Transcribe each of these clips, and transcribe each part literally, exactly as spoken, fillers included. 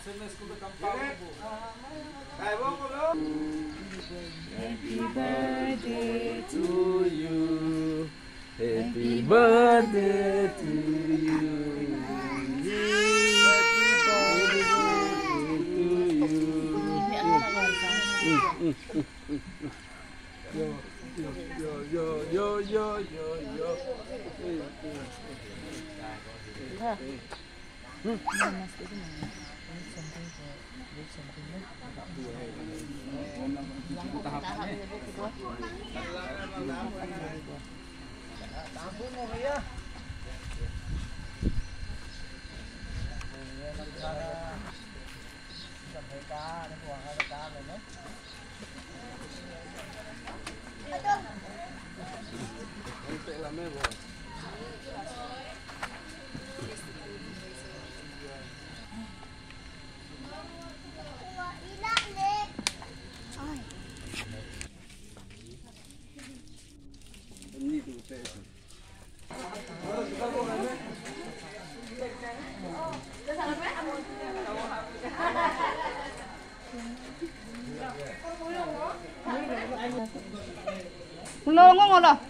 Happy birthday to you. Happy birthday to you. Yo yo yo yo yo yo. Lo ngon lo.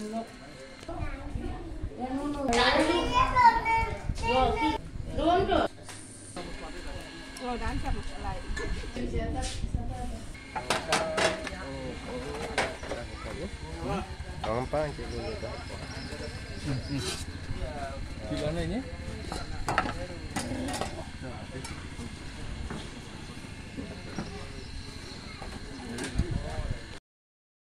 Gampang cik dulu tak. Di mana ini?